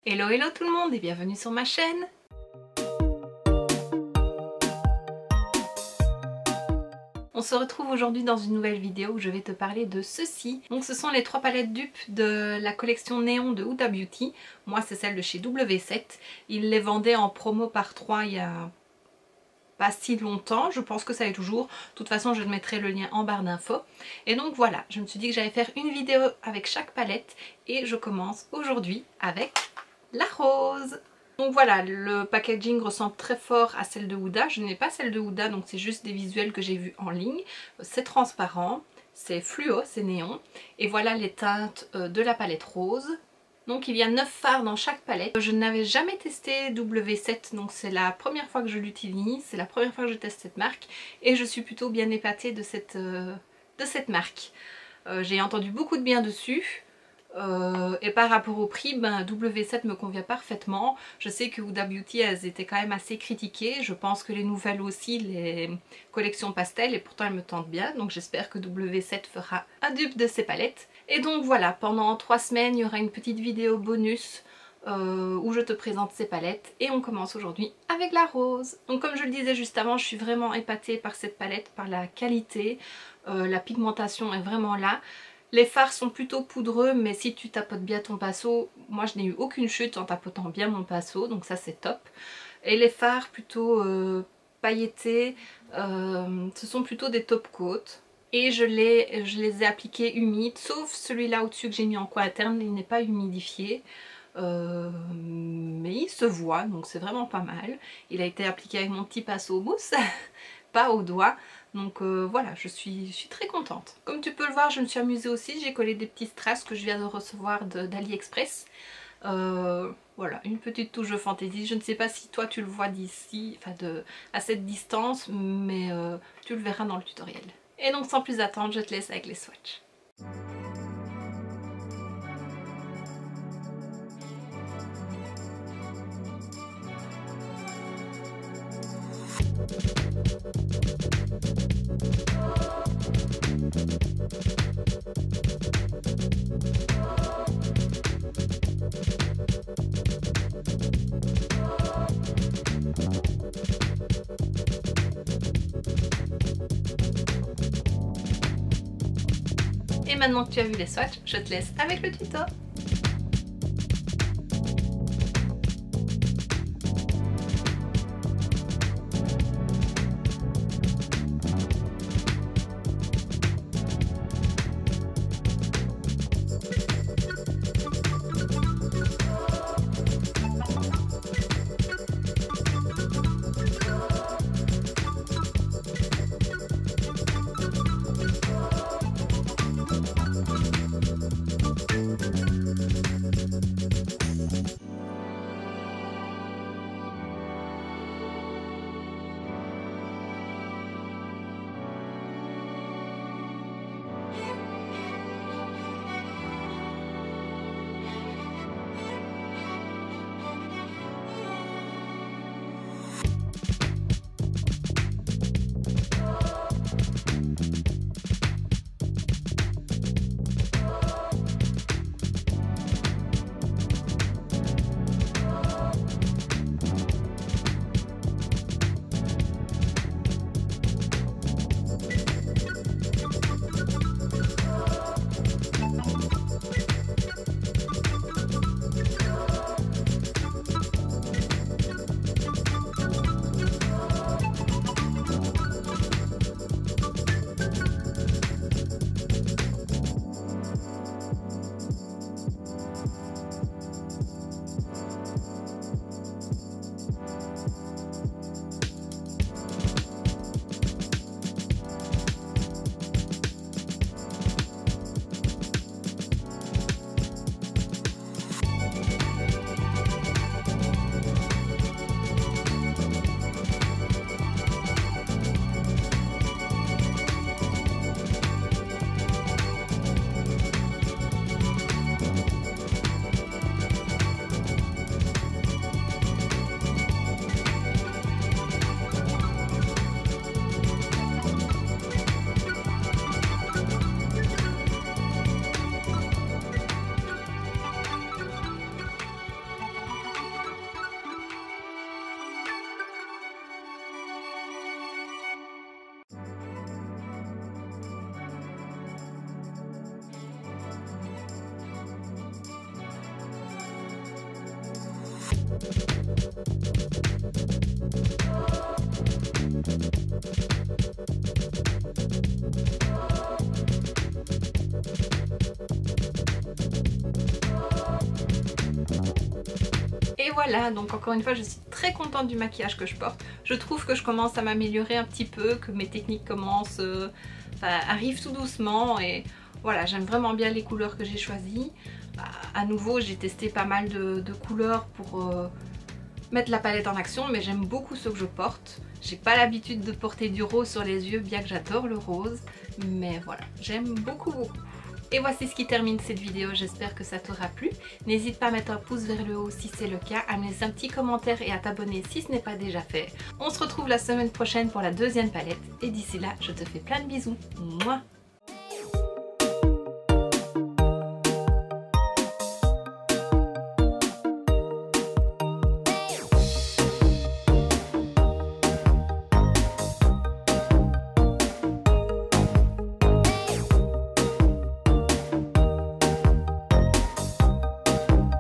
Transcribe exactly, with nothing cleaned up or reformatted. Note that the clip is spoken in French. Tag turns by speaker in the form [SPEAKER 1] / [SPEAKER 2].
[SPEAKER 1] Hello hello tout le monde et bienvenue sur ma chaîne. On se retrouve aujourd'hui dans une nouvelle vidéo où je vais te parler de ceci. Donc ce sont les trois palettes dupes de la collection Néon de Huda Beauty. Moi c'est celle de chez W sept. Ils les vendaient en promo par trois il y a pas si longtemps, je pense que ça est toujours. De toute façon je te mettrai le lien en barre d'infos. Et donc voilà, je me suis dit que j'allais faire une vidéo avec chaque palette et je commence aujourd'hui avec la rose. Donc voilà, le packaging ressemble très fort à celle de Huda. Je n'ai pas celle de Huda, donc c'est juste des visuels que j'ai vus en ligne. C'est transparent, c'est fluo, c'est néon. Et voilà les teintes de la palette rose. Donc il y a neuf fards dans chaque palette. Je n'avais jamais testé W sept, donc c'est la première fois que je l'utilise. C'est la première fois que je teste cette marque. Et je suis plutôt bien épatée de cette, euh, de cette marque. Euh, j'ai entendu beaucoup de bien dessus. Euh, et par rapport au prix, ben, W sept me convient parfaitement. Je sais que Huda Beauty, elles étaient quand même assez critiquées. Je pense que les nouvelles aussi, les collections pastel, et pourtant elles me tentent bien. Donc j'espère que W sept fera un dupe de ces palettes. Et donc voilà, pendant trois semaines, il y aura une petite vidéo bonus euh, où je te présente ces palettes. Et on commence aujourd'hui avec la rose. Donc comme je le disais juste avant, je suis vraiment épatée par cette palette, par la qualité. Euh, la pigmentation est vraiment là. Les fards sont plutôt poudreux, mais si tu tapotes bien ton pinceau, moi je n'ai eu aucune chute en tapotant bien mon pinceau, donc ça c'est top. Et les fards plutôt euh, pailletés, euh, ce sont plutôt des top coat. Et je les, je les ai appliqués humides, sauf celui-là au-dessus que j'ai mis en coin interne, il n'est pas humidifié. Euh, mais il se voit, donc c'est vraiment pas mal. Il a été appliqué avec mon petit pinceau mousse, pas au doigt. Donc euh, voilà, je suis, je suis très contente. Comme tu peux le voir, je me suis amusée aussi. J'ai collé des petits strass que je viens de recevoir d'AliExpress. Euh, voilà, une petite touche de fantaisie. Je ne sais pas si toi tu le vois d'ici, enfin de à cette distance, mais euh, tu le verras dans le tutoriel. Et donc sans plus attendre, je te laisse avec les swatchs. Et maintenant que tu as vu les swatchs, je te laisse avec le tuto. Et voilà, donc encore une fois je suis très contente du maquillage que je porte. Je trouve que je commence à m'améliorer un petit peu, que mes techniques commencent, euh, enfin, arrivent tout doucement et voilà, j'aime vraiment bien les couleurs que j'ai choisies. À nouveau j'ai testé pas mal de, de couleurs pour euh, mettre la palette en action, mais j'aime beaucoup ce que je porte. J'ai pas l'habitude de porter du rose sur les yeux, bien que j'adore le rose, mais voilà, j'aime beaucoup beaucoup. Et voici ce qui termine cette vidéo, j'espère que ça t'aura plu. N'hésite pas à mettre un pouce vers le haut si c'est le cas, à me laisser un petit commentaire et à t'abonner si ce n'est pas déjà fait. On se retrouve la semaine prochaine pour la deuxième palette et d'ici là, je te fais plein de bisous. Mouah.